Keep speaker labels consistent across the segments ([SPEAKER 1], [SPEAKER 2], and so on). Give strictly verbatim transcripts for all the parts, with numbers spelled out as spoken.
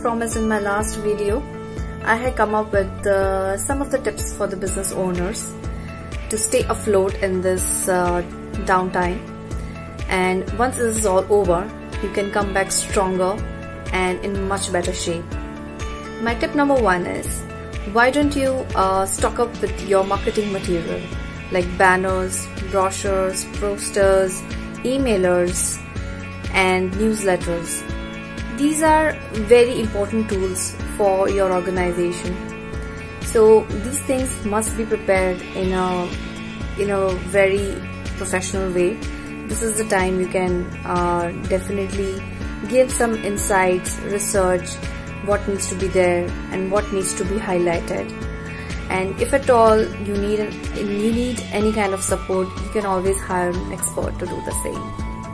[SPEAKER 1] promised in my last video, I had come up with uh, some of the tips for the business owners to stay afloat in this uh, downtime. And once this is all over, you can come back stronger and in much better shape. My tip number one is, why don't you uh, stock up with your marketing material like banners, brochures, posters, emailers and newsletters. These are very important tools for your organization. So these things must be prepared in a in a very professional way. This is the time you can uh, definitely give some insights, research, what needs to be there and what needs to be highlighted. And if at all you need an, you need any kind of support, you can always hire an expert to do the same.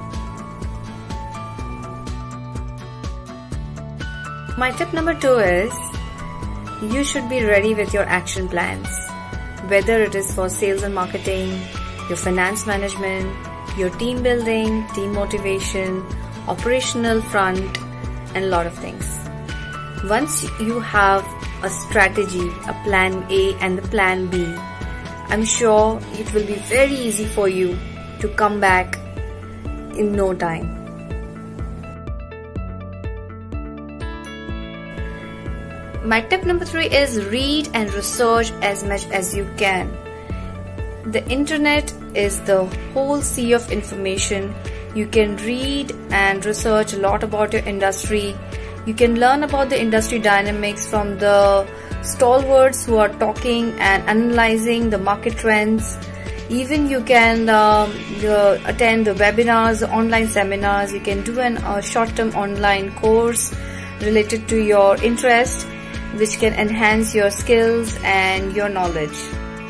[SPEAKER 1] My tip number two is, you should be ready with your action plans, whether it is for sales and marketing, your finance management, your team building, team motivation, operational front, and a lot of things. Once you have a strategy, a plan A and the plan B, I'm sure it will be very easy for you to come back in no time. My tip number three is, read and research as much as you can. The internet is the whole sea of information. You can read and research a lot about your industry. You can learn about the industry dynamics from the stalwarts who are talking and analyzing the market trends. Even you can um, uh, attend the webinars, online seminars. You can do a uh, short-term online course related to your interest, which can enhance your skills and your knowledge.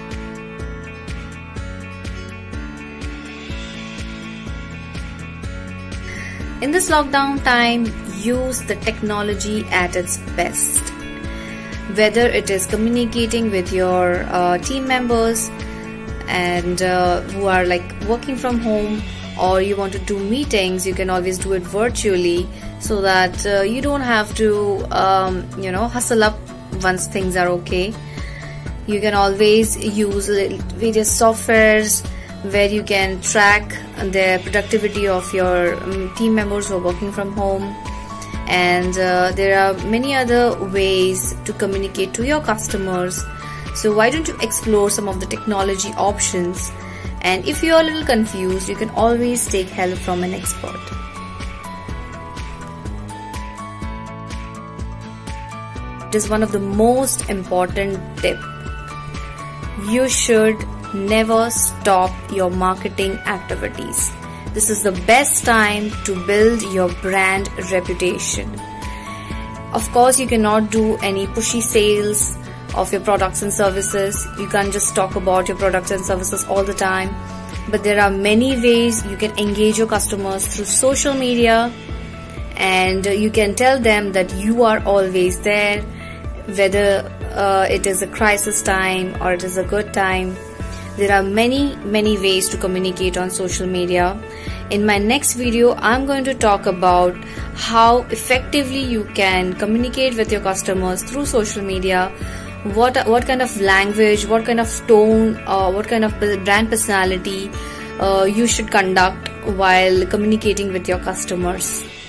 [SPEAKER 1] In this lockdown time, use the technology at its best. Whether it is communicating with your uh, team members and uh, who are like working from home, or you want to do meetings, you can always do it virtually, so that uh, you don't have to um, you know hustle up once things are okay. You can always use various softwares where you can track the productivity of your um, team members who are working from home. And uh, there are many other ways to communicate to your customers. So why don't you explore some of the technology options? And if you are a little confused, you can always take help from an expert. It is one of the most important tips. You should never stop your marketing activities. This is the best time to build your brand reputation. Of course, you cannot do any pushy sales of your products and services. You can't just talk about your products and services all the time. But there are many ways you can engage your customers through social media, and you can tell them that you are always there, whether uh, it is a crisis time or it is a good time. There are many, many ways to communicate on social media. In my next video, I'm going to talk about how effectively you can communicate with your customers through social media, what what kind of language, what kind of tone, uh, what kind of brand personality uh, you should conduct while communicating with your customers.